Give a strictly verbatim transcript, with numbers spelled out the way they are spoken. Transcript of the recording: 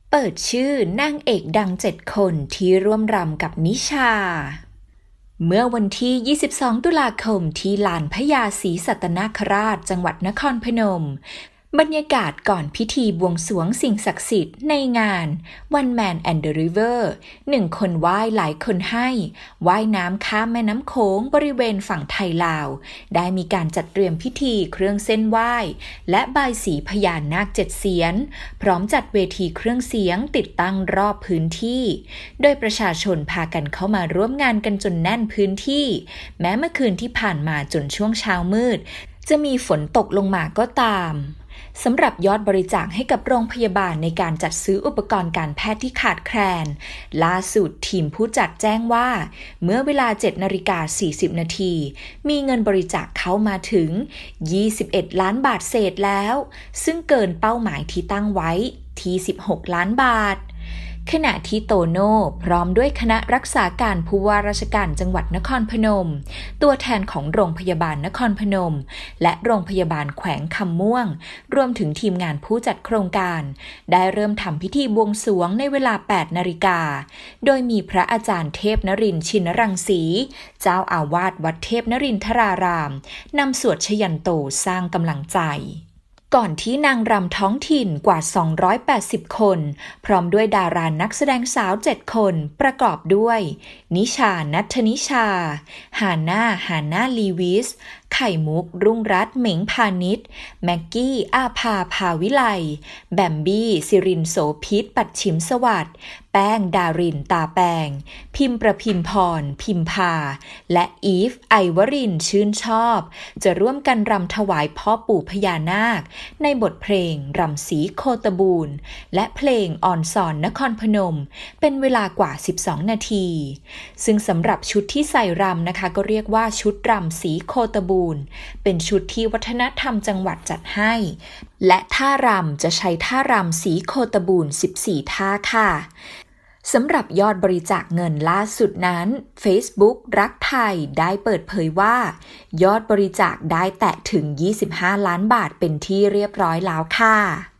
เปิดชื่อนางเอกดังเจ็ดคนที่ร่วมรำกับนิชาเมื่อวันที่ ยี่สิบสอง ตุลาคมที่ลานพญาศรีสัตนคราชจังหวัดนครพนมบรรยากาศก่อนพิธีบวงสรวงสิ่งศักดิ์สิทธิ์ในงาน One Man and the River หนึ่งคนไหว้หลายคนให้ว่ายน้ำข้ามแม่น้ำโขงบริเวณฝั่งไทยลาวได้มีการจัดเตรียมพิธีเครื่องเส้นไหว้และบายสีพญานาคเจ็ดเสียนพร้อมจัดเวทีเครื่องเสียงติดตั้งรอบพื้นที่โดยประชาชนพากันเข้ามาร่วมงานกันจนแน่นพื้นที่แม้เมื่อคืนที่ผ่านมาจนช่วงเช้ามืดจะมีฝนตกลงมาก็ตามสำหรับยอดบริจาคให้กับโรงพยาบาลในการจัดซื้ออุปกรณ์การแพทย์ที่ขาดแคลนล่าสุดทีมผู้จัดแจ้งว่าเมื่อเวลา เจ็ดนาฬิกาสี่สิบ นาทีมีเงินบริจาคเข้ามาถึงยี่สิบเอ็ดล้านบาทเศษแล้วซึ่งเกินเป้าหมายที่ตั้งไว้ที่สิบหกล้านบาทขณะที่โตโน่พร้อมด้วยคณะรักษาการผู้ว่าราชการจังหวัดนครพนมตัวแทนของโรงพยาบาลนครพนมและโรงพยาบาลแขวงคำม่วงรวมถึงทีมงานผู้จัดโครงการได้เริ่มทำพิธีบวงสรวงในเวลา แปดนาฬิกาโดยมีพระอาจารย์เทพนรินทร์ชินรังสีเจ้าอาวาสวัดเทพนรินทรารามนำสวดชยันโตสร้างกำลังใจก่อนที่นางรำท้องถิ่นกว่าสองร้อยแปดสิบคนพร้อมด้วยดารานักแสดงสาวเจ็ดคนประกอบด้วยนิชานัทธนิชาฮาน่าฮาน่าลีวิสไข่มุกรุ่งรัตน์เหม็งพาณิชย์แม็กกี้อาภาภาวิไลแบมบี้สิรินโสพิษปัดฉิมสวัสดิ์แป้งดารินตาแปงพิมประพิมพรพิมพาและอีฟไอวรินชื่นชอบจะร่วมกันรำถวายพ่อปู่พญานาคในบทเพลงรำศรีโคตบูรณ์และเพลงอ่อนสอนนครพนมเป็นเวลากว่าสิบสองนาทีซึ่งสำหรับชุดที่ใส่รำนะคะก็เรียกว่าชุดรำศรีโคตบูรณ์เป็นชุดที่วัฒนธรรมจังหวัดจัดให้และท่ารำจะใช้ท่ารำศรีโคตบูรณ์สิบสี่ท่าค่ะสำหรับยอดบริจาคเงินล่าสุดนั้น Facebook รักไทยได้เปิดเผยว่ายอดบริจาคได้แตะถึงยี่สิบห้าล้านบาทเป็นที่เรียบร้อยแล้วค่ะ